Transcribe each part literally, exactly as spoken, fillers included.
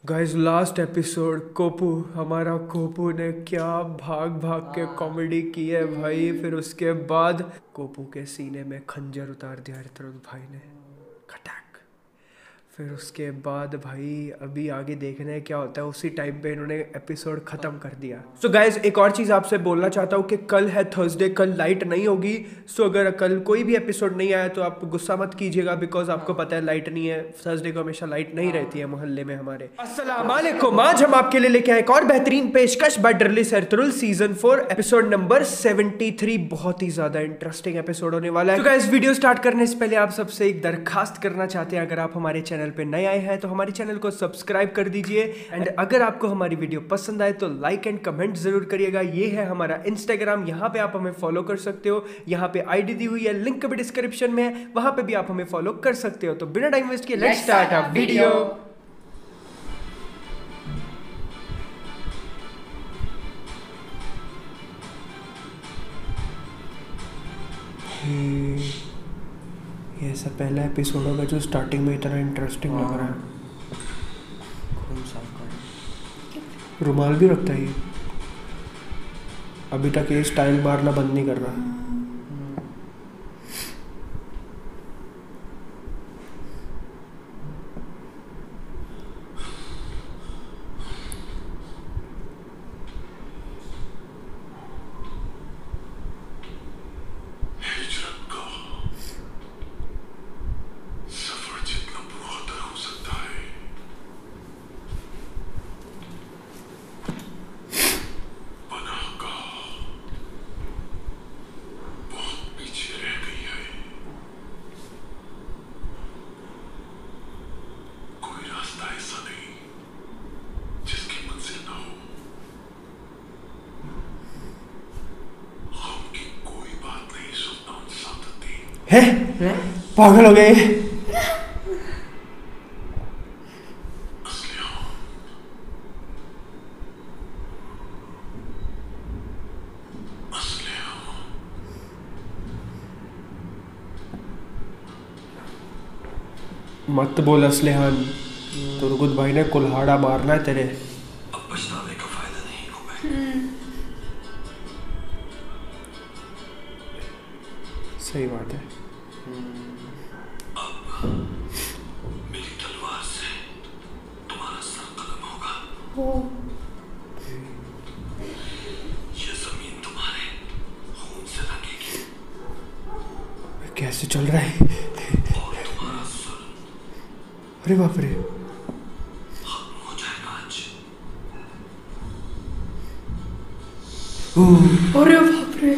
Guys last episode कोपू हमारा कोपू ने क्या भाग भाग के कॉमेडी की है भाई। फिर उसके बाद कोपू के सीने में खंजर उतार दिया ऋतुराज भाई ने, खटाक। फिर उसके बाद भाई अभी आगे देखना है क्या होता है। उसी टाइम पे इन्होंने एपिसोड खत्म कर दिया। सो so गाइस एक और चीज़ आपसे बोलना चाहता हूँ कि कल है थर्सडे, कल लाइट नहीं होगी। सो so अगर कल कोई भी एपिसोड नहीं आया तो आप गुस्सा मत कीजिएगा, बिकॉज आपको पता है लाइट नहीं है। थर्सडे को हमेशा लाइट नहीं रहती है मोहल्ले में हमारे। अस्सलाम वालेकुम, आज हम आपके लिए लेके आए एक और बेहतरीन पेशकश by Dirilis Ertugrul season four episode number seventy three. बहुत ही ज्यादा इंटरेस्टिंग एपिसोड होने वाला है। तो गाइस वीडियो स्टार्ट करने से पहले आप सबसे एक दरखास्त करना चाहते हैं, अगर आप हमारे चैनल पे नए आए हैं तो हमारे चैनल को सब्सक्राइब कर दीजिए। एंड अगर आपको हमारी वीडियो पसंद आए तो लाइक एंड कमेंट जरूर करिएगा। ये है हमारा इंस्टाग्राम, यहाँ पे आप हमें फॉलो कर सकते हो। यहाँ पे आईडी दी हुई है, लिंक भी डिस्क्रिप्शन में है, वहां पे भी आप हमें फॉलो कर सकते हो। तो बिना टाइम वेस्ट किए लेट्स स्टार्ट अ वीडियो। ये सब पहला एपिसोड होगा जो स्टार्टिंग में इतना इंटरेस्टिंग लग रहा है। रुमाल भी रखता है ये, अभी तक ये स्टाइल मारना बंद नहीं कर रहा। है? पागल हो गए। मत बोल असलेहान, तुर्गुत भाई ने कुल्हाड़ा मारना है तेरे। अब पछताने का फायदा नहीं हूं मैं। सही बात है। अब मेरी तलवार से तुम्हारा सर कलम होगा। ये जमीन तुम्हारे खून से रंगेगी। कैसे चल रहा है? और तुम्हारा सुर अरे बाप रे, खत्म हो जाएगा आज। अरे बाप रे,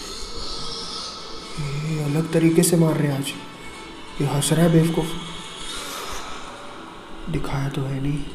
ये अलग तरीके से मार रहे हैं आज। ये हंस रहा है बेवकूफ, दिखाया तो है नहीं।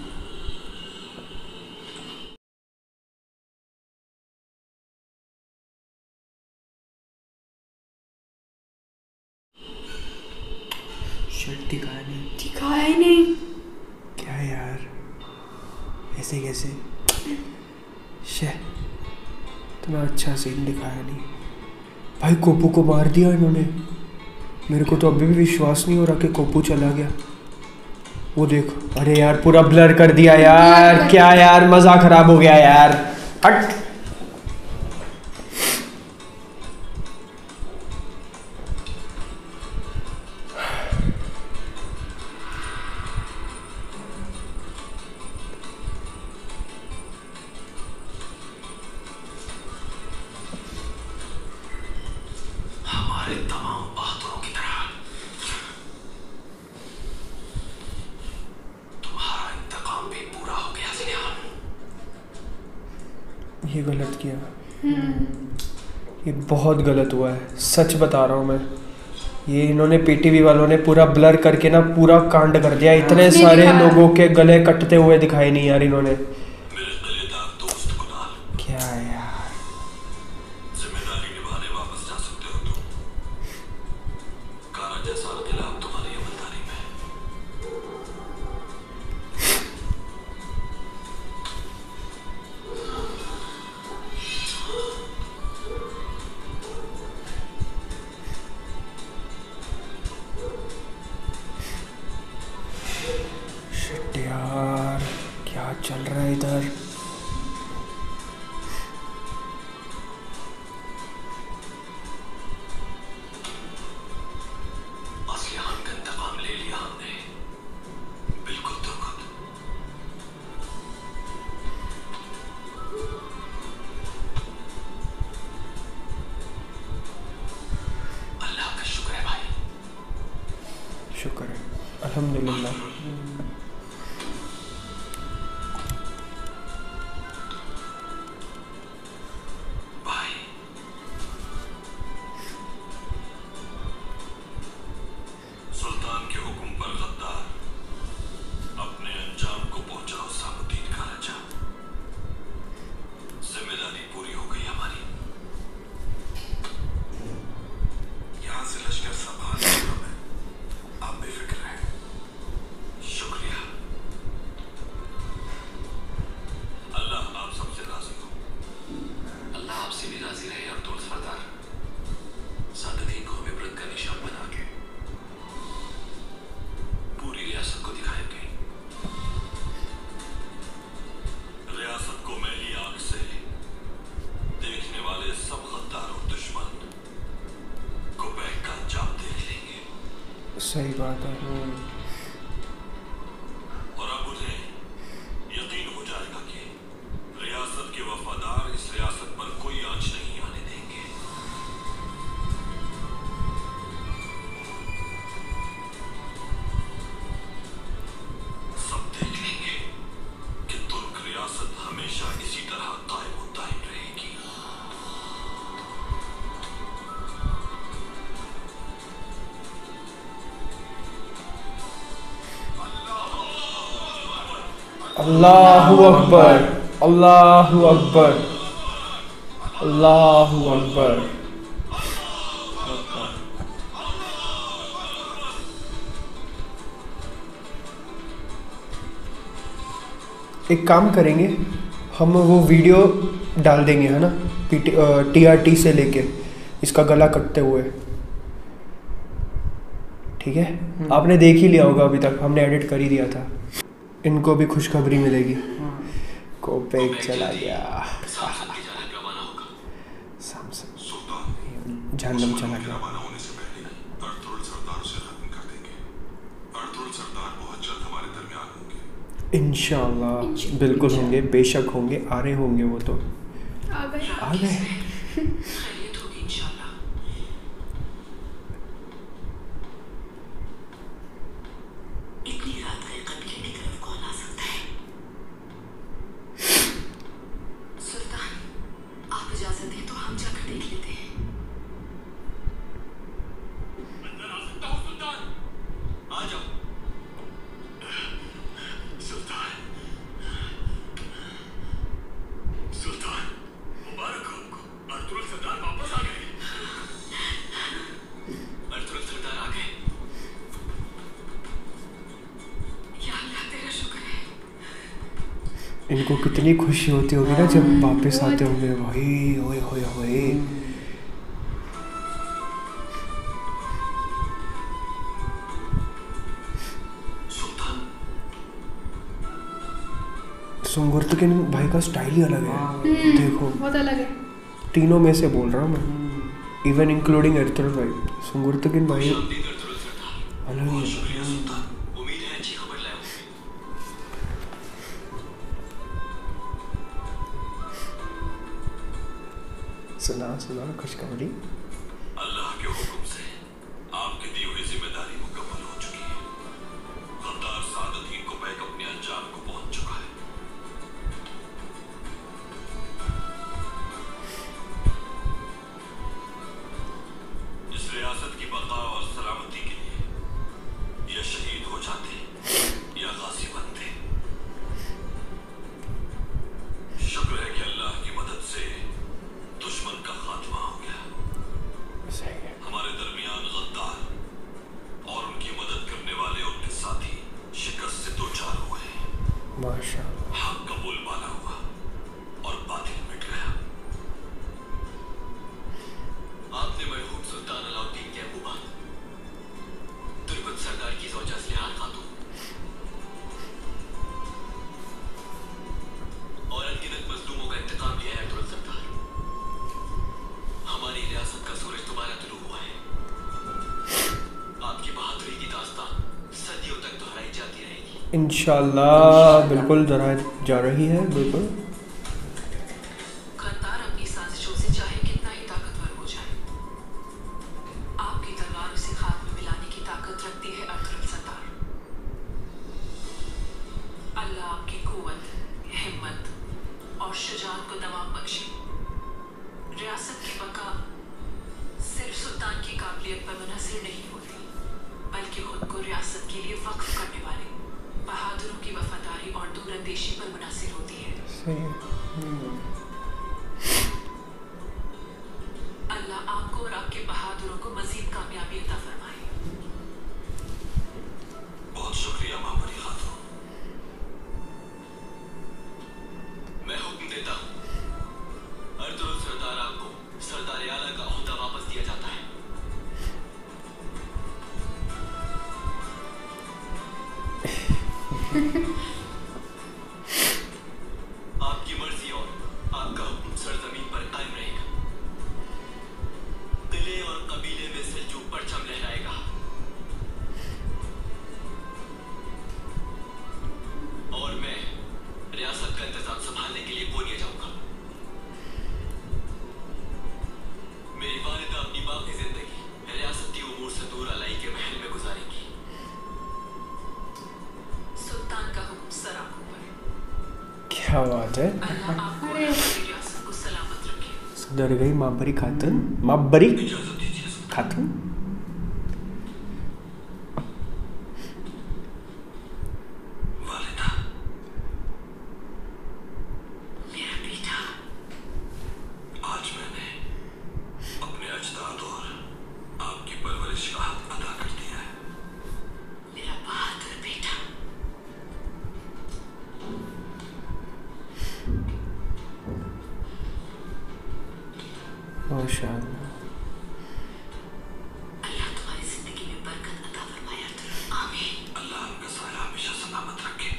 शर्ट दिखाया नहीं, दिखाया ही नहीं। क्या यार, ऐसे कैसे? शे, इतना अच्छा सीन दिखाया नहीं भाई। कोपू को मार दिया इन्होंने। मेरे को तो अभी भी विश्वास नहीं हो रहा कि कोपू चला गया। वो देख, अरे यार पूरा ब्लर कर दिया यार। क्या यार, मजा खराब हो गया यार। हट। हमारे तमाम बहादुरों की तरह तुम्हारा इंतकाम भी पूरा हो गया ज़ियान। ये गलत किया, ये बहुत गलत हुआ है, सच बता रहा हूँ मैं। ये इन्होंने पीटीवी वालों ने पूरा ब्लर करके ना पूरा कांड कर दिया। इतने सारे लोगों के गले कटते हुए दिखाए नहीं यार इन्होंने। मेरे दिलेदार दोस्त कुणाल, क्या यार, जिम्मेदारी निभाने वापस जा सकते हो तुम। कारा जैसा किला अब तुम्हारी अमलदारी में। शिट यार, चल रहा है इधर। शुक्र है, अल्हम्दुलिल्लाह। भाई, सुल्तान के हुक्म पर गद्दार अपने अंजाम को पहुंचाओ साबुद्दीन का राजा। जिम्मेदारी पूरी हो गई हमारी। यहां से लश्कर संभाल लूंगा मैं, आप बेफिक्र रहें। शुक्रिया। अल्लाह आप सबसे राजी हो। अल्लाह आपसे भी राजी रहे अब्दुल सरदार। सादतीन को इबरत का निशान बना के पूरी रियासत को दिखाएंगे। रियासत को मैली आंख से देखने वाले सब गद्दार और दुश्मन को बैग का अंजाम देख लेंगे। सही बात है। और अब उन्हें यकीन हो जाएगा कि रियासत के वफादार इस रियासत पर कोई आंच नहीं आने देंगे। सब देख लेंगे कि तुर्क रियासत हमेशा इसी तरह कायम और दायम रहेगी। अल्लाहु अकबर, अल्लाहु अकबर, अल्लाहु अकबर। एक काम करेंगे, हम वो वीडियो डाल देंगे, है ना, टी आर टी से लेके इसका गला कटते हुए। ठीक है, आपने देख ही लिया होगा, अभी तक हमने एडिट कर ही दिया था। इनको भी खुशखबरी मिलेगी। कोपेक चला गया, जहन्नम चला गया। इंशाअल्लाह बिल्कुल होंगे, बेशक होंगे, आ रहे होंगे वो तो। आ गए आ गए। खैरियत होगी इंशाल्लाह। इतनी रात गए कबीले की तरफ कौन आ सकता है? सुल्तान, आप इजाजत दें तो हम जाकर देख लेते हैं। अंदर आ सकता हूँ सुल्तान? आ जाओ। सुल्तान, सुल्तान, मुबारक हो आपको। अर्तुगरुल सरदार वापस आ गए। अर्तुगरुल सरदार आ गए। या अल्लाह तेरा शुक्र है। इनको कितनी खुशी होती होगी ना जब वापस आते होंगे भाई। ओए होए होए। सुल्तान, सुंगुर्तुगिन भाई का स्टाइल ही अलग है। देखो, बहुत अलग है। तीनों में से बोल रहा हूँ मैं, इवन इंक्लूडिंग अर्तुगरुल भाई। सुंगुर्तुगिन भाई शांति अर्तुगरुल सरदार। अलग ही बहुत है। शुक्रिया सुल्तान। उम्मीद है अच्छी खबर लाए होंगे। सुना सुना खुशखबरी। अल्लाह के हुक्म से आपकी दी हुई जिम्मेदारी मुकम्मल हो चुकी है। गद्दार सादतीन को बैग अपने अंजाम को पहुंच चुका है। इस रियासत की बका और सलामती के लिए या शहीद हो जाते या गाजी बनते। शुक्र है कि अल्लाह की मदद से दुश्मन का खात्मा हो गया। सही है। हमारे दरमियान गद्दार और उनकी मदद करने वाले उनके साथी शिकस्त से दो चार हुए। माशाअल्लाह। हक का बोलबाला हुआ और बातिल मिट गया। आपने मरहूम सुल्तान अलाउद्दीन के अबूबा तुर्क सरदार की ज़ौजा ज़िहार खातून इंशाल्लाह बिल्कुल जरा जा रही है बिल्कुल। खद्दार अपनी साजिशों से चाहे कितना ही ताकतवर हो जाए, आपकी तलवार उसे खाक में मिलाने की ताकत रखती है। अर्तुगरुल सरदार, अल्लाह आपकी कुव्वत, हिम्मत और शुजाअत को दवाम बख्शे। रियासत की बका सिर्फ सुल्तान की काबिलियत पर मुनहसर नहीं होती, बल्कि खुद को रियासत के लिए वक्फ करने वाले बहादुरों की वफादारी और दूरंदेशी पर मुनहसर होती है। अल्लाह आपको और आपके बहादुरों को मजीद कामयाबी अता फरमाए। बहुत शुक्रिया मामरी खातून। मैं हुक्म देता हूँ, अर्तुगरुल सरदार आपको सरदार आला का ओहदा वापस दिया जाता है। आपकी मर्जी और आपका हुक्म सरजमीन पर कायम रहेगा। किले और कबीले में सेल्जूक परचम लहराएगा और मैं रियासत का इंतजाम संभालने के लिए कोनिया जाऊंगा। मेरी वालिदा अपनी बाकी जिंदगी रियासती उमूर से दूर अलाई के महल में गुजारेंगी। सुल्तान का हुक्म सर आंखों पर। क्या बात है। अल्लाह आपको और आपकी रियासत को सलामत रखे। सुधर गई माबरी खातून, माबरी इजाजत दीजिए खातून। वालिदा। मेरा बेटा, आज मैंने अपने अजदाद और आपकी परवरिश का हक अदा कर दिया है। मेरा बहादुर बेटा। माशाअल्लाह। अल्लाह तुम्हारी जिंदगी में बरकत अता फरमाए। अर्तुगरुल, आमीन। अल्लाह आपका साया हमेशा सलामत रखे।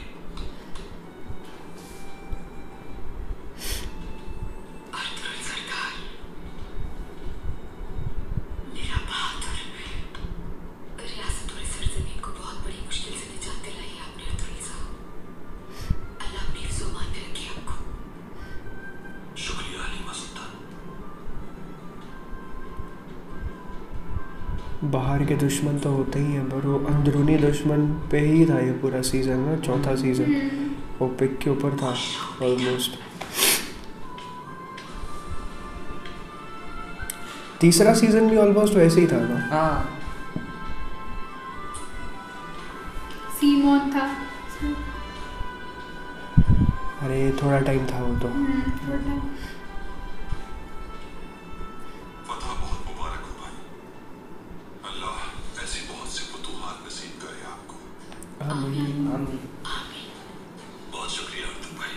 अर्तुगरुल सरदार, मेरा बहादुर, रियासत और सरजमीन को बहुत बड़ी मुश्किल से निजात दिलाई है आपने। अर्तुगरुल साहब, अल्लाह अपनी हिफ्ज़-ओ-मान में रखे आपको। शुक्रिया हलीमा सुल्तान। बाहर के दुश्मन तो होते ही हैं, पर वो अंदरूनी दुश्मन पे ही था ये पूरा सीजन ना, चौथा सीजन वो पिक के ऊपर था ऑलमोस्ट। तीसरा सीजन भी ऑलमोस्ट वैसे ही था ना। हाँ सीमोन था। अरे थोड़ा टाइम था वो तो। हम्म, थोड़ा। फतह बहुत मुबारक हो भाई। अल्लाह ऐसी बहुत सी फतूहात नसीब करे आपको। आमीन। आमीन। बहुत शुक्रिया अर्तुगरुल भाई।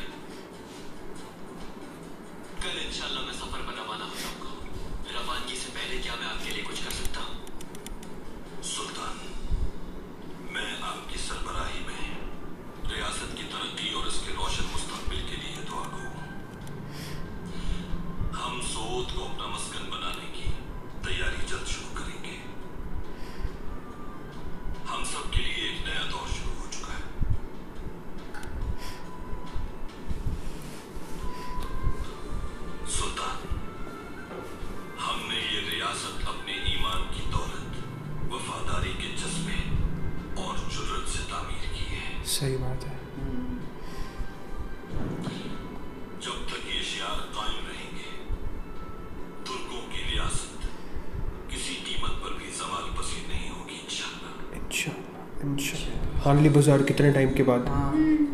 कल इंशाल्लाह मैं सफर पर रवाना हो जाऊंगा। रवानगी से पहले क्या मैं आपके लिए कुछ कर सकता हूँ? सुल्तान, मैं आपकी सरबराही में रियासत की तरक्की और इसके रोशन मुस्तकबिल के लिए दुआ गो। हम सोद को अपना मस्कन बनाने की तैयारी जल्द शुरू करेंगे। हम सब के लिए एक नया दौर शुरू हो चुका है। सुल्तान, हमने ये रियासत अपने ईमान की दौलत, वफादारी के जज्बे और जुर्रत से तामीर की है। सही बात है। जब तक ये शियार कायम रहेंगे, तुर्कों की रियासत किसी कीमत पर भी ज़वाल पसीन नहीं होगी इंशाअल्लाह। इंशाल्लाह इंशाल्लाह। हार्ली बाजार कितने टाइम के बाद। हाँ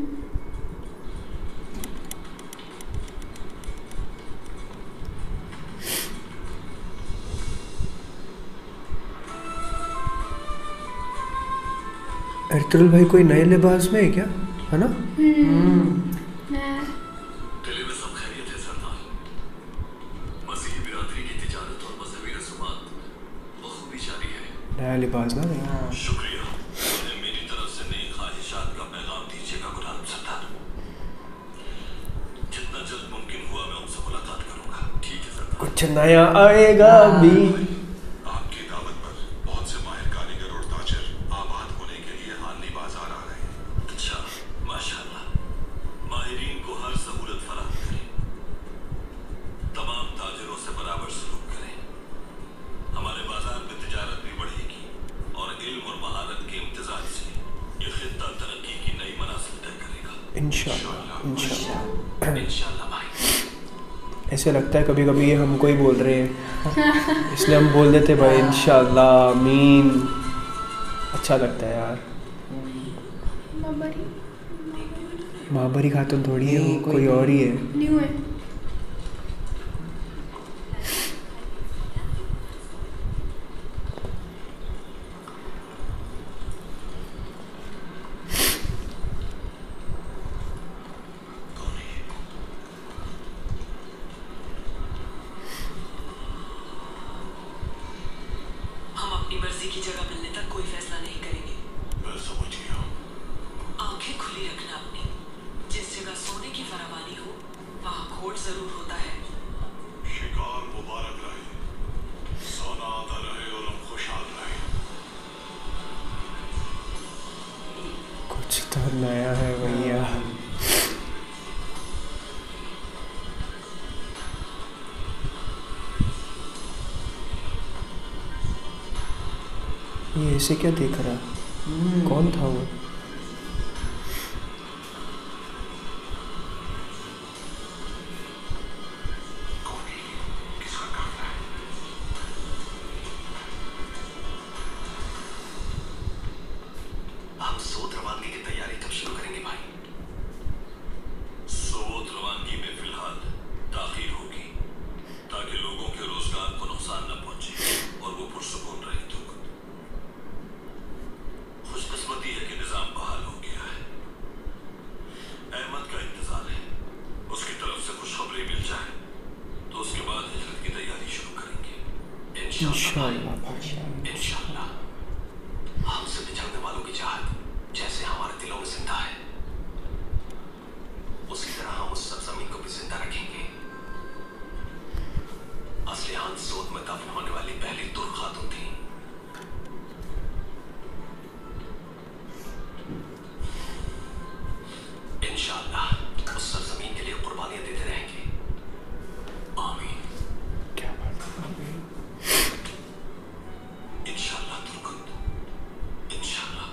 अर्तुगरुल भाई कोई नए लिबास में है क्या, है ना? मैं दिल्ली में सब खैरियत है सरदार। मसीही बिरादरी की तिजारत और मजहबी रसूमात बखूबी जारी है। नया लिबास ना नया। शुक्रिया। उन्हें मेरी तरफ से नई ख्वाहिशात का पैगाम दीजिएगा गुलाम सरदार। जितना जल्द मुमकिन हुआ मैं उनसे मुलाकात करूंगा। ठीक है सरदार। कुछ नया आएगा भी। आपकी दावत पर बहुत से माहिर कारीगर और ताजर आबाद होने के लिए हार्ली बाजार आ रहे हैं। अच्छा, इंशाल्लाह इंशाल्लाह। इंशाल्लाह भाई। ऐसे लगता है कभी कभी ये हमको ही बोल रहे हैं, इसलिए हम बोल देते भाई इंशाल्लाह आमीन। अच्छा लगता है यार। बाबरी महाबरी खातून थोड़ी है, नहीं, वो कोई कोई और ही है। न्यू है। हम अपनी मर्जी की जगह मिलने तक कोई फैसला नहीं करेंगे। मैं समझ गया। आंखें खुली रखना अपनी। जिस जगह सोने की फरावानी हो वहाँ खोट जरूर होता है। शिकार मुबारक रहे, सोना आता रहे और हम खुशहाल रहे। कुछ तो नया है भैया। ये ऐसे क्या देख रहा, कौन था वो? किसका काम है? हम सोत रवानगी की तैयारी कब शुरू करेंगे भाई? सोत रवानगी में फिलहाल ताखीर होगी ताकि लोगों के रोजगार को नुकसान न पहुंचे और वो पुरसुकून रहे। तो खुशकिस्मती है कि निजाम बहाल हो गया है। अहमद का इंतजार है, उसकी तरफ से खुशखबरी मिल जाए तो उसके बाद हिजरत की तैयारी शुरू करेंगे इंशाअल्लाह भाई, इंशाअल्लाह। हमसे बिछड़ने वालों की चाहत जैसे हमारे दिलों में जिंदा है, उसी तरह हम उस सरजमीन को भी जिंदा रखेंगे। असली हाथ सोत में दफन होने वाली पहली तुर्क खातून थी। इंशाअल्लाह उस सरजमीन के लिए कुर्बानियां देते रहेंगे। आमीन। क्या बात है। इंशाअल्लाह तुर्कुन, इंशाअल्लाह।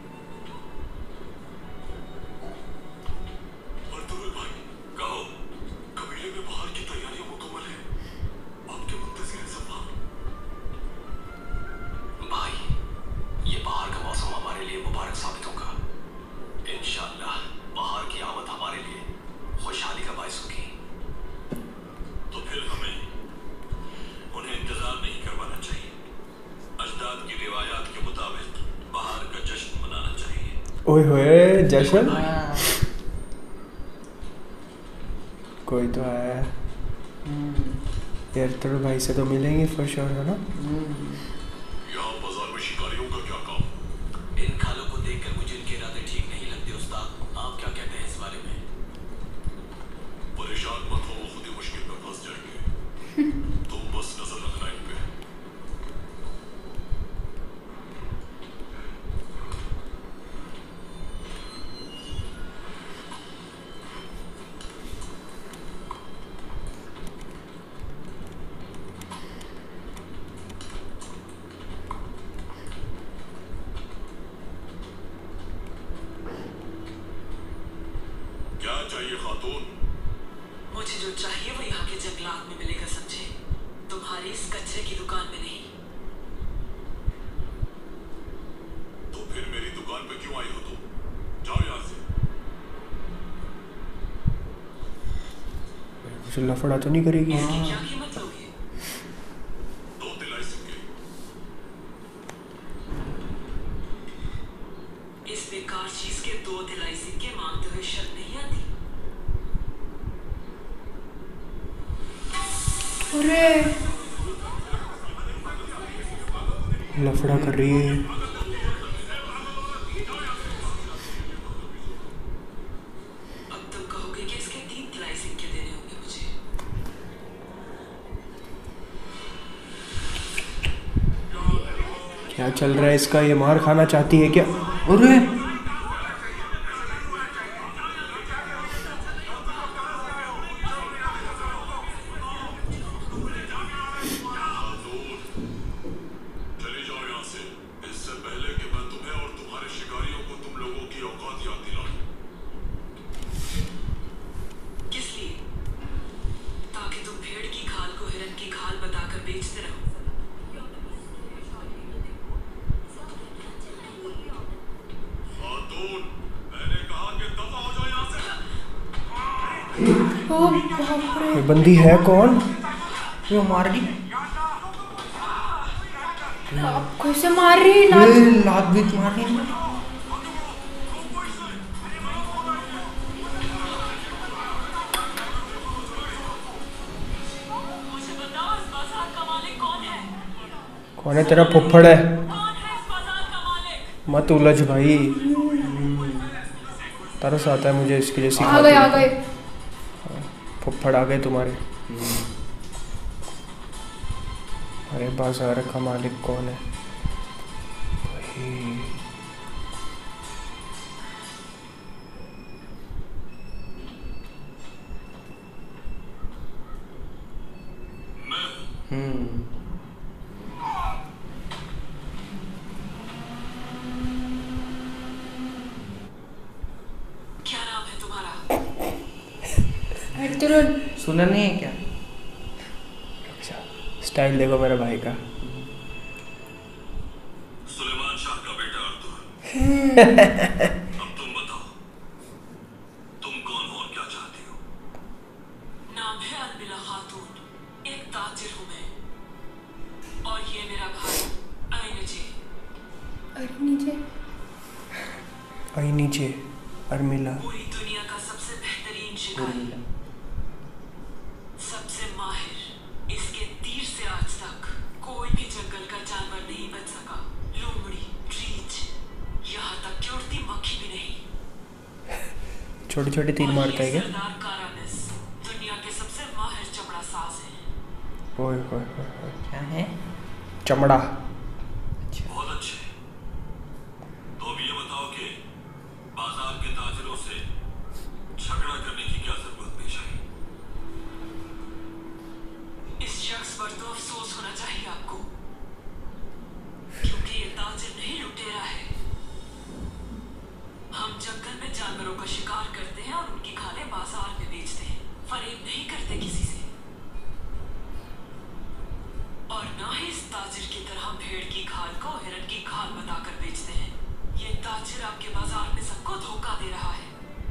और तुर्क भाई कहो, कबीले में बाहर की तैयारियां मुकम्मल है, आपके मुंतजिर हैं सब वहाँ? भाई ये बाहर का मौसम हमारे लिए मुबारक साबित होगा। इंशाअल्लाह बाहर की आमद हमारे लिए खुशहाली का बायस होगी। तो फिर हमें उन्हें इंतजार नहीं करवाना चाहिए। अजदाद की रिवायात के मुताबिक बाहर का जश्न मनाना चाहिए। ओए होए जश्न, कोई तो आया है यार। तो भाई से तो मिलेंगे फॉर श्योर है ना। यहाँ बाजार में शिकारियों का क्या काम? इन खालों को देखकर मुझे इनके इरादे ठीक नहीं लगते उस्ताद। आप क्या कहते हैं इस बारे में? परेशान मत हो, वो खुद ही मुश्किल में फंस जाएंगे। तुम बस नजर रखना इन पे। क्या चाहिए खातून? मुझे जो चाहिए वो यहाँ के जंगलात में मिलेगा समझे, तुम्हारी इस कचरे की दुकान में नहीं। तो फिर मेरी दुकान पे क्यों आई हो तुम? जाओ यहाँ से। कुछ लफड़ा तो नहीं करेगी? इसकी क्या कीमत लोगे? दो दिलाई सिक्के। इस बेकार चीज के दो दिलाई सिक्के मांगते हुए शर्म नहीं आती? अरे लफड़ा कर रही है। अब तुम कहोगे कि इसके तीन दिलाई सिक्के देने होंगे मुझे। क्या चल रहा है इसका? ये मार खाना चाहती है क्या? अरे चले जाओ यहाँ से, इससे पहले कि मैं तुम्हें और तुम्हारे शिकारियों को तुम लोगों की औकात याद दिलाऊं। खाल बताकर बेचते रहो। खातून, मैंने कहा कि दफा हो जाओ यहाँ से। ओ बाप रे। ये बंदी है कौन? वो मार दी। आप कैसे मार रही है लात? ए, लात भी मार रही है। मुझे बताओ इस बाजार का मालिक कौन है? कौन है? तेरा फुफ्फड़ है। कौन है इस बाजार का मालिक? मत उलझ भाई, तरस आता है मुझे इसके लिए। आ गए आ गए। फुफ्फड़ आ गए तुम्हारे। अरे बाजार का मालिक कौन है भाई? हम्म क्या नाम है तुम्हारा? हट तुरंत। सुना नहीं है क्या? स्टाइल देखो मेरे भाई का। सुलेमान शाह का बेटा अर्तुर। अब तुम बताओ, तुम कौन हो और क्या चाहती हो? नाम है अलबिला खातून, एक ताजिर हूँ मैं, और ये मेरा भाई आइनजी। अरे नीचे। आई नीचे अर्मिला। पूरी दुनिया का सबसे बेहतरीन शिकारी, सबसे माहिर। इसके तीर से आज तक कोई भी जंगल का जानवर नहीं बच सका। लोमड़ी, रीछ, यहाँ तक कि उड़ती मक्खी भी नहीं। छोटे छोटे तीर मारता है क्या? सरदार कारानिस दुनिया के सबसे माहिर चमड़ा साज हैं। ओए होए होए होए। क्या है? चमड़ा। बहुत अच्छे। तो अब ये बताओ कि बाजार के ताजिरों से झगड़ा करने की क्या जरूरत पेश आई? इस शख्स पर तो अफसोस होना चाहिए आपको, क्योंकि ये ताजिर नहीं लुटेरा है। हम जंगल में जानवरों का शिकार करते हैं और उनकी खालें बाजार में बेचते हैं। फरेब नहीं करते किसी से, और ना ही इस ताजिर की तरह भेड़ की खाल को हिरन की खाल बताकर बेचते हैं। ये ताजिर आपके बाजार में सबको धोखा दे रहा है।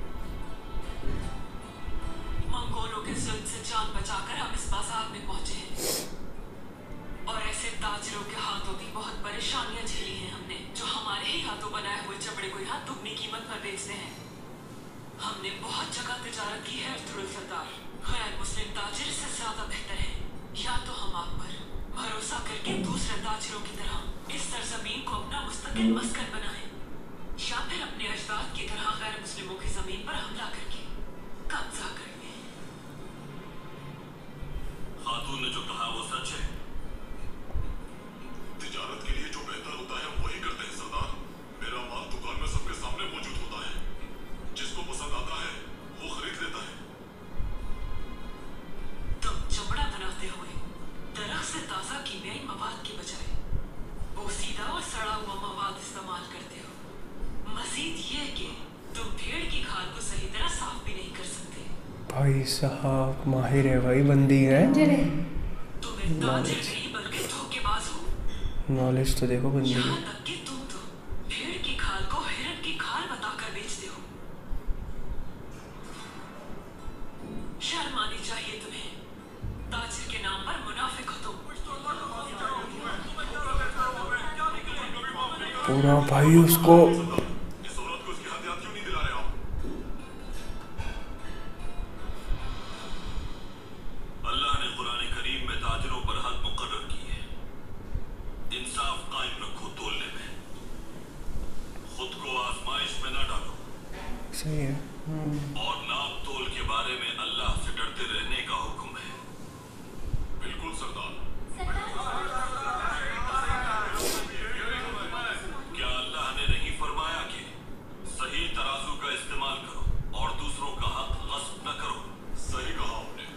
मंगोलों के जुल्म से जान बचाकर हम इस बाजार में पहुंचे हैं, और ऐसे ताजिरों के हाथों भी बहुत परेशानियां झेली हैं हमने, जो हमारे ही हाथों बनाए हुए चमड़े को यहाँ दुगनी कीमत पर बेचते हैं। हमने बहुत जगह तिजारत की है अर्तुरुल सरदार। गैर मुस्लिम ताजिर इससे ज्यादा बेहतर है। या तो हम आप पर भरोसा करके दूसरे ताजिरों की तरह इस सरजमीन को अपना मुस्तकिल मस्कन बनाएं, या फिर अपने अजदाद की तरह गैर मुस्लिमों की जमीन पर हमला करके कब्जा कर लें। खातून ने जो कहा वो सच है। तिजारत के लिए जो बेहतर होता है वही करते हैं सरदार। मेरा माल दुकान में सबके सामने मौजूद होता है। जिसको पसंद आता है वो खरीद लेता है। तुम चमड़ा बनाते हुए दरख्त से ताजा कीमियाई मवाद के बजाय बोसीदा और सड़ा हुआ मवाद इस्तेमाल करते हो। मजीद ये कि तुम भेड़ की खाल को सही तरह साफ भी नहीं कर सकते। भाई साहब माहिर है भाई, बंदी है। तुम एक ताजिर नहीं बल्कि धोखेबाज हो। नॉलेज तो देखो बंदी की। यहाँ तक कि तुम तो भेड़ की खाल को हिरन की खाल बताकर बेचते हो। शर्म आनी चाहिए तुम्हें। ताजिर के नाम पर मुनाफिक हो तुम। पूरा भाई उसको। इस औरत को उसकी हथियार क्यों नहीं दिला रहे आप? अल्लाह ने कुरान करीम में ताजिरों पर हद मुकर्रर की है। इंसाफ कायम रखो तोलने में। खुद को आजमाइश में न डालो। सही है। और नाप तोल के बारे में अल्लाह से डरते रहने का हुक्म है। बिल्कुल सरदार। क्या अल्लाह ने नहीं फरमाया कि सही तराजू का इस्तेमाल करो और दूसरों का हक गस्ब न करो? सही कहा आपने।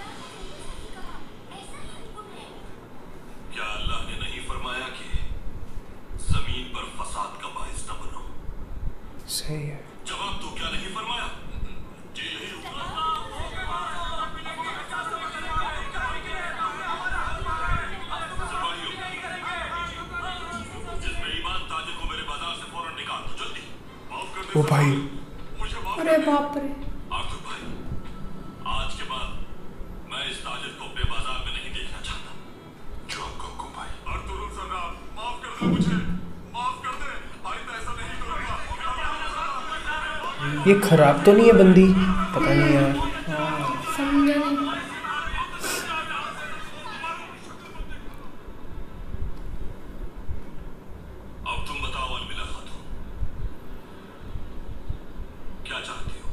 क्या अल्लाह ने नहीं फरमाया कि जमीन पर फसाद का बाइस न बनो? सही है। जवाब तो क्या नहीं फरमाया? जी यही हुक्म है। ओ भाई मुझे माफ अरे बाप रे। आर्थर भाई, आज के बाद मैं इस ताजिर को अपने बाजार में नहीं देखना चाहता। जो आपका हुक्म भाई। आर्थर सरदार, माफ कर दे मुझे, माफ कर दे। आइंदा ऐसा नहीं करूंगा। ये खराब तो नहीं है बंदी, पता नहीं यार। समझा नहीं। अब तुम बताओ अलमिला खातून, क्या चाहती हो?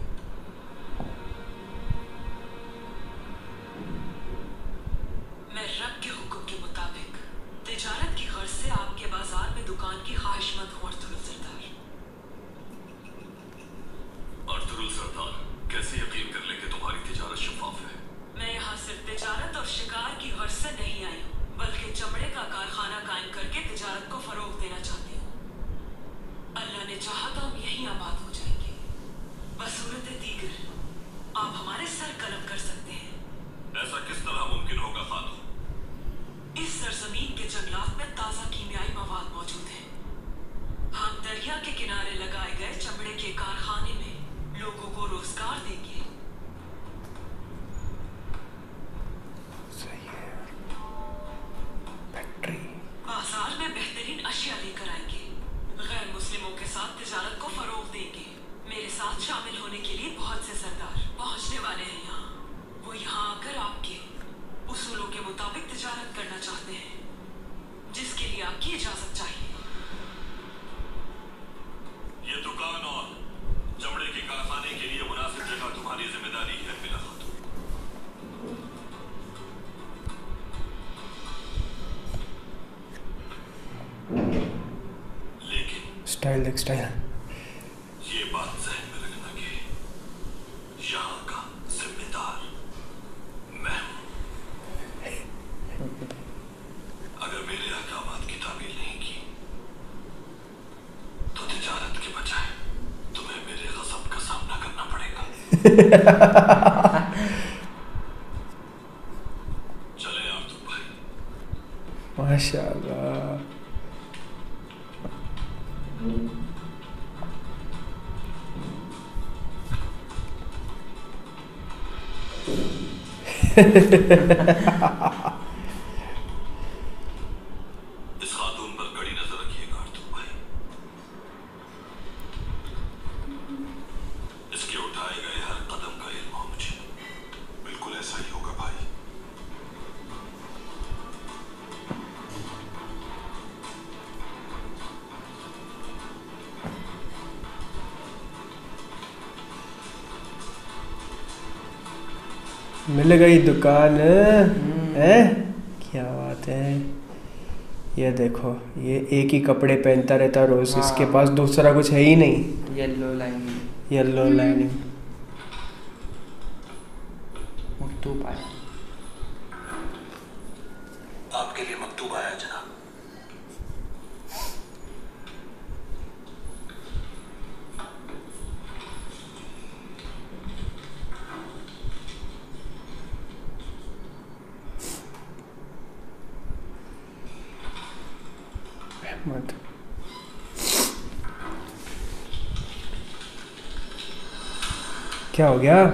मैं रब के हुक्म के मुताबिक तिजारत की गर्ज से आपके बाजार में दुकान की ख्वाहिशमंद हूँ अर्तुगरुल सरदार। अर्तुगरुल सरदार, कैसे यकीन कर ले कि तुम्हारी तिजारत शफाफ है? मैं यहाँ सिर्फ तिजारत और शिकार की गर्ज से नहीं आई हूँ, बल्कि चमड़े का कारखाना कायम करके तिजारत को फरोग देना चाहती हूँ। अल्लाह ने चाहा तो हम यहीं आबाद हो जाएंगे। बसूरत दीगर आप हमारे सर कलम कर सकते हैं। ऐसा किस तरह मुमकिन होगा खातून? इस सरजमीन के जंगलात में ताज़ा कीमियाई मवाद मौजूद है। हम दरिया के किनारे लगाए गए चमड़े के कारखाने में लोगों को रोजगार देंगे। सही है। फैक्ट्री बाजार में बेहतरीन अशिया लेकर आएंगे। गैर मुस्लिमों के साथ तिजारत को फरोग देंगे। मेरे साथ शामिल होने के लिए बहुत से सरदार पहुंचने वाले हैं यहाँ। वो यहाँ आकर आपके उसूलों के मुताबिक तिजारत करना चाहते हैं, जिसके लिए आपकी इजाजत चाहिए। ये दुकान और चमड़े के कारखाने के लिए मुनासिब जगह तुम्हारी जिम्मेदारी है अलमिला खातून। लेकिन स्टाइल देख स्टाइल। ये बात ज़हन में रखना कि यहाँ का जिम्मेदार मैं हूँ। अगर मेरे अहकामात की तामील नहीं की तो तिजारत के बजाय तुम्हें मेरे गज़ब का सामना करना पड़ेगा। चले आर्थर भाई। माशाल्लाह। इस खातून पर कड़ी नजर रखिएगा आर्थर भाई। इसके उठाए गए हर कदम का इल्म हो मुझे। बिल्कुल ऐसा ही होगा भाई। मिल गई दुकान है। क्या बात है। ये देखो, ये एक ही कपड़े पहनता रहता रोज। हाँ। इसके पास दूसरा कुछ है ही नहीं। Yellow line yellow lining. मकतूब आया। आपके लिए मकतूब आया जनाब। अहमद। क्या हो गया?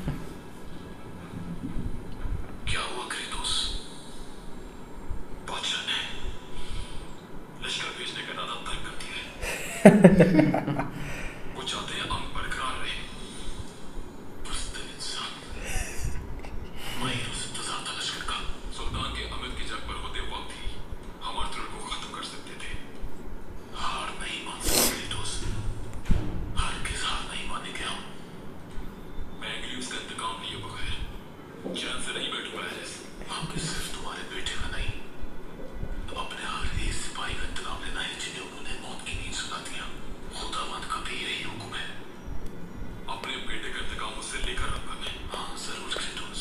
क्या हुआ क्रेटोस? बादशाह ने लश्कर भेजने का इरादा तय कर दिया है। वो चाहते हैं हम बरकरार रहे। बुज़दिल इंसान। मैं ही रोज़ इंतजार था लश्कर का। सुल्तान के अमिर की जंग पर होते वक्त ही हम अर्तुगरुल को खत्म कर सकते थे। हार नहीं मान सकते क्रेटोस। हरगिज़ हार नहीं मानेंगे हम। मैं एंग्लियस का इंतकाम लिए बगैर चैन से नहीं बैठूंगा एरिस। आपके सिर्फ तुम्हारे बेटे का नहीं, अपने हर एक सिपाही का इंतकाम लेना है जिन्हें उन्होंने मौत की नींद सुला दिया। खुदावंद का भी यही हुक्म है। अपने बेटे का इंतकाम मुझसे लेकर रहूंगा मैं। हाँ जरूर क्रेटोस,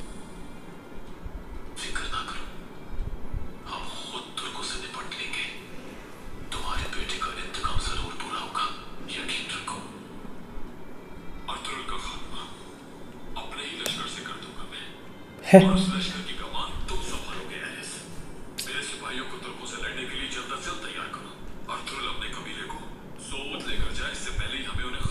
फिक्र ना करो, हम खुद तुर्कों से निपट लेंगे। तुम्हारे बेटे का इंतकाम जरूर पूरा होगा, यकीन रखो। अर्तुगरुल का खात्मा अपने ही लश्कर से कर दूंगा मैं। और उस लश्कर की कमान तुम संभालोगे एरिस। मेरे सिपाहियों को तुर्कों से लड़ने के लिए जल्द अज जल्द तैयार करो। अर्तुगरुल अपने कबीले को सोवत लेकर जाए, इससे पहले ही हमें उन्हें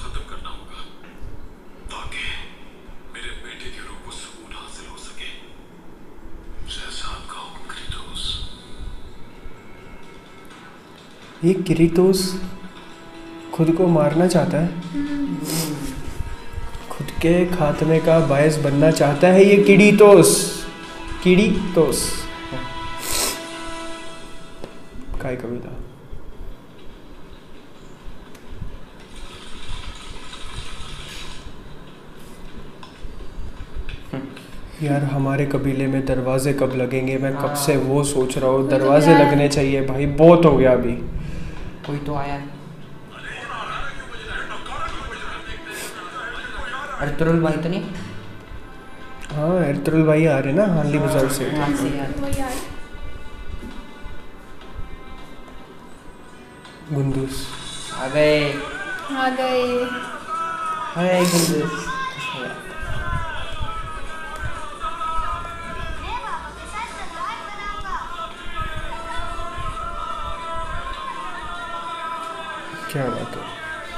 ये किरीटोस खुद को मारना चाहता है, खुद के खात्मे का बायस बनना चाहता है ये किरीटोस। किरीटोस काय कविता। यार हमारे कबीले में दरवाजे कब लगेंगे, मैं कब से वो सोच रहा हूँ। दरवाजे लगने चाहिए भाई, बहुत हो गया अभी। कोई तो आया। अर्तुरुल भाई तो नहीं? हाँ अर्तुरुल भाई आ रहे ना हानली बाजार से। वहाँ से यार। वो यार गुंदूस आ गए। आ गए। हाय गुंदूस। क्या बात है।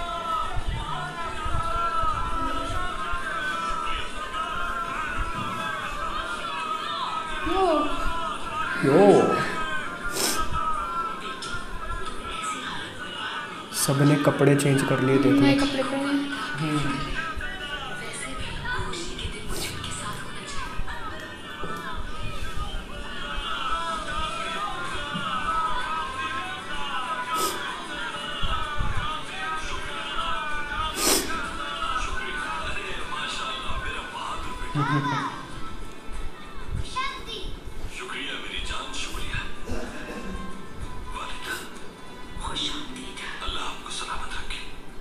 यो यो सबने कपड़े चेंज कर लिए, नए देखो। कपड़े पहने। शुक्रिया मेरी जान, शुक्रिया। वालिदा, अल्लाह आपको सलामत रखे।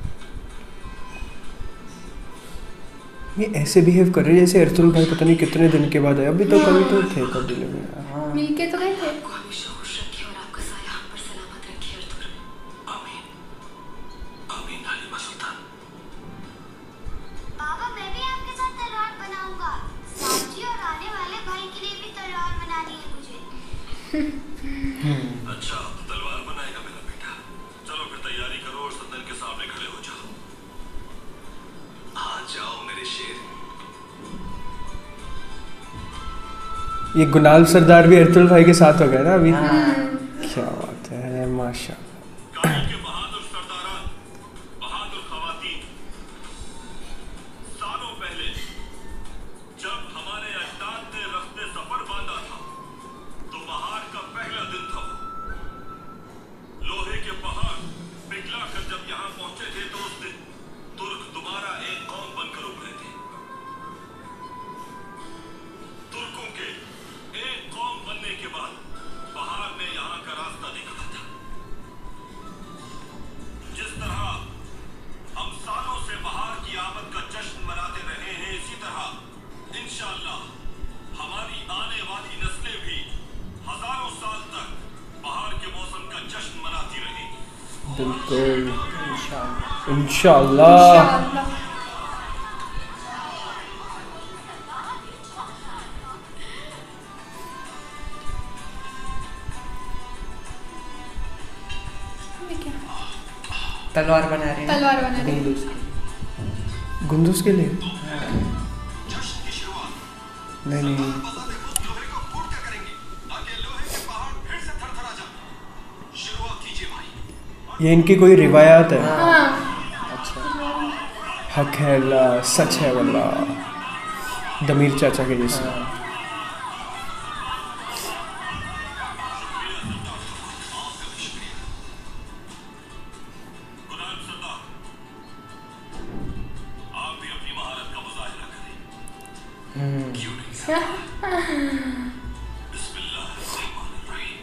ये ऐसे बिहेव कर रहे हैं जैसे अर्तुरुल भाई पता नहीं कितने दिन के बाद आए। अभी तो कभी तो थे कबीले में। मिलके तो गए थे। आपको हमेशा खुश रखे और आपका साया हम पर सलामत रखे अर्तुर। आमीन आमीन। हलीमा सुल्तान, बाबा मैं भी आपके साथ तलवार बनाऊंगा। साहब और आने वाले भाई के लिए भी तलवार बनानी है मुझे। अच्छा तो तलवार बनाएगा मेरा बेटा। चलो फिर तैयारी करो और सदन के सामने खड़े हो जाओ। आ जाओ मेरे शेर। ये गुनाल सरदार भी अर्तुरुल भाई के साथ हो गया ना अभी। क्या बात है, माशाल्लाह। काशी के बहादुर सरदारान, बहादुर खवातीन, सालों पहले जब हमारे अजदाद ने रस्ते सफर बांधा था तो पहाड़ का पहला दिन था वो। लोहे के पहाड़ पिघला कर जब यहाँ पहुंचे थे तो उस दिन तुर्क दोबारा एक कौम बनकर उभरे थे। तुर्कों के एक कौम बनने के बाद पहाड़ ने यहाँ का रास्ता निकाला था। जिस तरह हम सालों से बहार की आमद का जश्न मनाते रहे हैं, इसी तरह इंशाअल्लाह हमारी आने वाली नस्लें भी हजारों साल तक बहार के मौसम का जश्न मनाती रहेंगी। बिल्कुल इंशाअल्लाह। इंशाल्लाह। इंशाअल्लाह। ये क्या? तलवार बना रहे हैं। तलवार बना रहे हैं। गुंदूस की। गुंदूस के लिए जश्न की शुरुआत नहीं नहीं बता देखो लोहे को फूट कर करेंगे ताकि लोहे के पहाड़ फिर से थरथरा जाए। शुरुआत कीजिए भाई। ये इनकी कोई रिवायात है। हाँ अच्छा। हक है अल्लाह, सच है वल्लाह। दमीर चाचा के जैसे। गुलाम सरदार, आप भी अपनी महारत का मुजाहिरा करें। क्यों नहीं सरदार? बिस्मिल्लाहिर्रहमानिर्रहीम।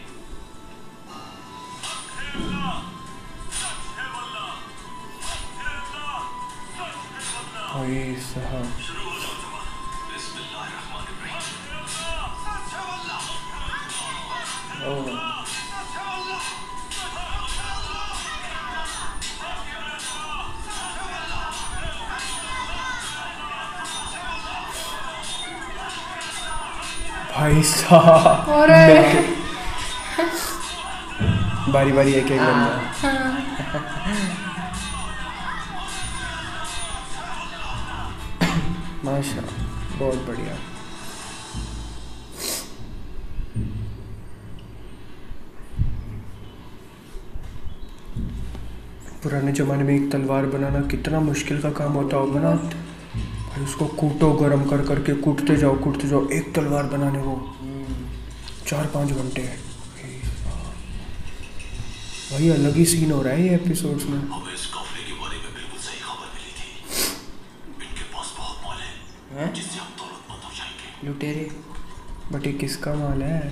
सच है अल्लाह, सच है वल्लाह, सच है अल्लाह, सच है वल्लाह। ओए साहब शुरू हो जाओ जवान। बिस्मिल्लाहिर्रहमानिर्रहीम। सच है वल्लाह, ओह। सच है वल्लाह। भाई साहब और बारी बारी एक एक बंदा। माशाल्लाह बहुत बढ़िया। पुराने ज़माने में एक तलवार बनाना कितना मुश्किल का काम होता होगा ना भाई। उसको कूटो गरम कर करके, कूटते जाओ कूटते जाओ, एक तलवार बनाने वो चार पाँच घंटे। भाई अलग ही सीन हो रहा है ये एपिसोड्स में। हमें इस काफले के बारे में बिल्कुल सही खबर मिली थी। इनके पास बहुत माल है हैं? जिससे हम दौलतमंद हो जाएंगे। लुटेरे। बट ये किसका माल है?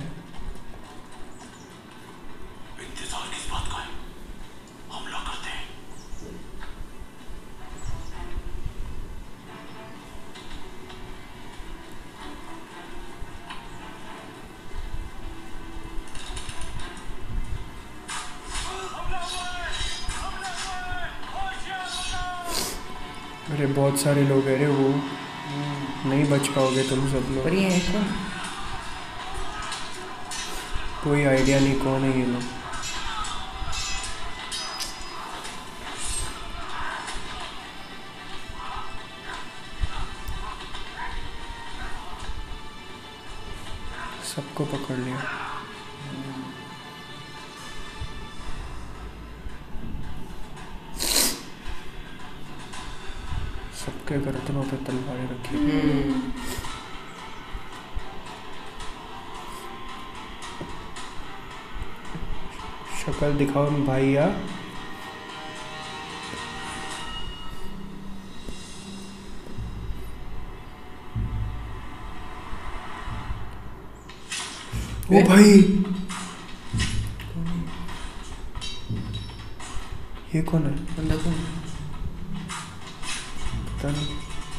इंतजार किस बात का है? हमला करते हैं। अरे बहुत सारे लोग हैं रे, वो नहीं बच पाओगे तुम सब लोग। पर ये है कौन? कोई आइडिया नहीं कौन है ये लोग। सबको पकड़ लिया। सबके गर्दनों पे तलवारें रखी। शक्ल दिखाओ भैया। ओ भाई ये कौन है? बंदा कौन? पता नहीं।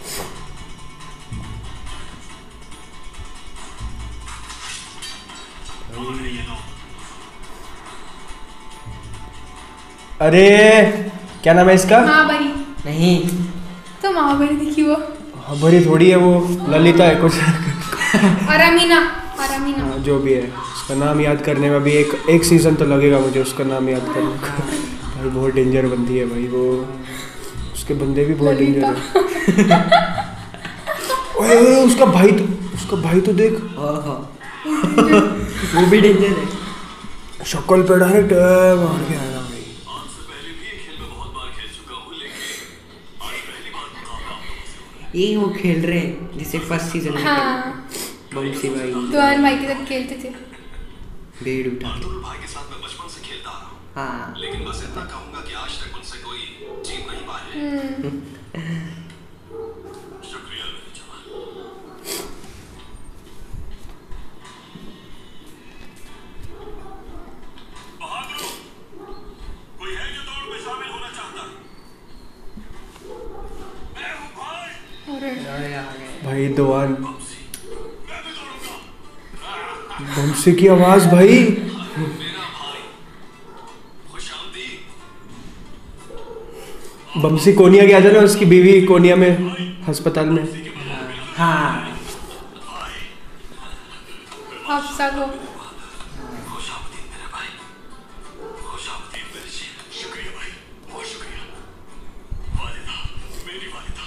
अरे क्या नाम है इसका? महाबली। नहीं। तो महाबली दिखी वो। हमारी थोड़ी है वो, ललिता है कुछ। और अमीना, और अमीना। हाँ, जो भी है उसका नाम याद करने में अभी एक एक सीजन तो लगेगा मुझे उसका नाम याद करने का। भाई बहुत डेंजर बंदी है भाई वो, उसके बंदे भी बहुत डेंजर है। ओए ओए उसका भाई तो, उसका भाई तो देख। हाँ हाँ वो भी डेंजर है। शक्ल पे डायरेक्ट मार के आया भाई। आज से पहले भी ये खेल में बहुत बार खेल चुका हूँ, लेकिन आज पहली बार मुकाबला आप लोगों से हो रहा है। यही वो खेल रहे हैं जिसे फर्स्ट सीजन में हाँ बंसी भाई द्वार भाई के साथ खेलते थे। भीड़ उठा के। अर्तुल भाई के साथ मैं बचपन से खेलता आ रहा हूँ, हाँ लेकिन बस इतना कहूंगा कि आज तक मुझसे कोई जीत नहीं पाया है। हम्म, शुक्रिया मेरे जवान। बहादुर, कोई है जो दौड़ में शामिल होना चाहता? मैं हूँ भाई। अरे अरे आ गए। भाई दवान बमसी, मैं भी दौड़ूंगा। बंसी की आवाज भाई। मेरा भाई, खुशामदीद। बंसी कोनिया गया था ना, उसकी बीवी कोनिया में अस्पताल में। हाँ आप सबको खुशामदीद मेरे भाई, खुशामदीद मेरे शेर। शुक्रिया भाई, बहुत शुक्रिया। वालिदा, मेरी वालिदा।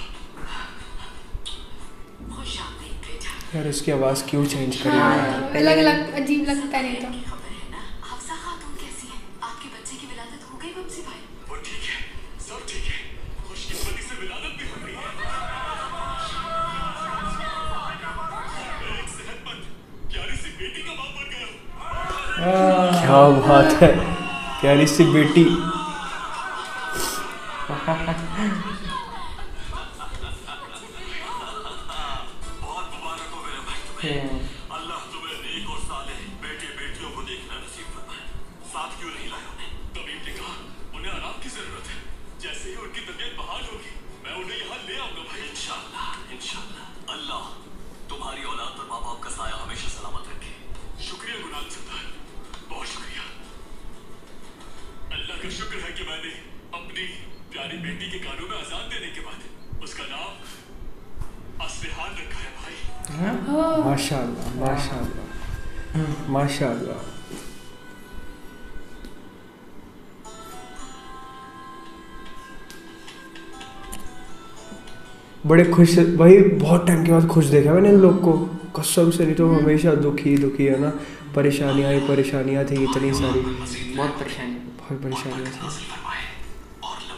खुश आमदीद बेटा। यार इसकी आवाज क्यों चेंज करी? हाँ, पहले- अलग अलग अजीब लगता नहीं तो। खबर है ना, हफ्सा खातून कैसी है? आपके बच्चे की विलादत हो गई बमसी भाई? वो ठीक है, सब ठीक है। खुशकिस्मती से विलादत भी हो गई है। मैं एक सेहतमंद, प्यारी सी बेटी का बाप बन गया हूँ। क्या बात है, प्यारी सी बेटी। बहुत मुबारक हो मेरे भाई तुम्हें। अल्लाह तुम्हें नेक और साले बेटे बेटियों को देखना नसीब फरमाए। साथ क्यों नहीं लाया उन्हें? तबीब ने कहा उन्हें आराम की जरूरत है। जैसे ही उनकी तबीयत बहाल होगी मैं उन्हें यहाँ ले आऊंगा भाई। इंशाअल्लाह इंशाअल्लाह। अल्लाह तुम्हारी औलाद पर माँ बाप का साया हमेशा सलामत रखे। शुक्रिया गुनाल सरदार, बहुत शुक्रिया। अल्लाह का शुक्र है कि मैंने अपनी प्यारी बेटी के कानों में अजान देने के बाद उसका नाम असलिहान रखा है भाई। माशाल्लाह माशाल्लाह माशाल्लाह। बड़े खुश भाई, बहुत टाइम के बाद खुश देखा मैंने इन लोग को कसम से। नहीं तो हमेशा दुखी दुखी है ना, परेशानियाँ ही परेशानियाँ थी इतनी सारी, बहुत परेशानी। बहुत परेशानियाँ थी। फरमाए और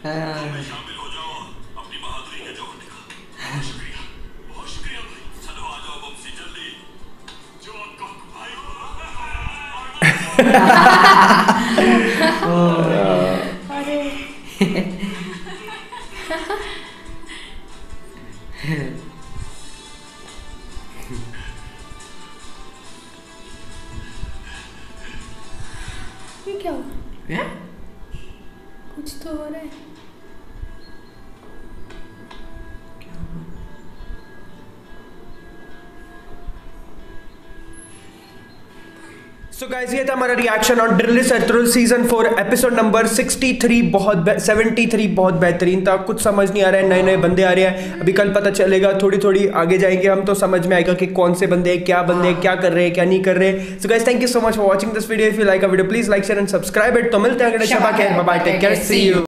हाँ। शामिल हो जाओ अपनी बहादुरी का जोहर दिखा। बहुत शुक्रिया, बहुत शुक्रिया भाई। चलो आ जाओ बमसी जल्दी। जो आपका भाई अरे ये क्या हुआ? हैं? कुछ तो हो रहा है। सो गाइस ये था हमारा reaction on Dirilis Ertugrul season four episode number sixty three. बहुत सेवेंटी थ्री बहुत बेहतरीन था। कुछ समझ नहीं आ रहा है, नए नए बंदे आ रहे हैं। अभी कल पता चलेगा, थोड़ी थोड़ी आगे जाएंगे हम तो समझ में आएगा कि कौन से बंदे क्या बंदे क्या कर रहे हैं क्या नहीं कर रहे। So guys thank you so much for watching this video. If you like a video please like share and subscribe it. तो मिलते हैं अगले शबा के। Bye bye, take care, see you.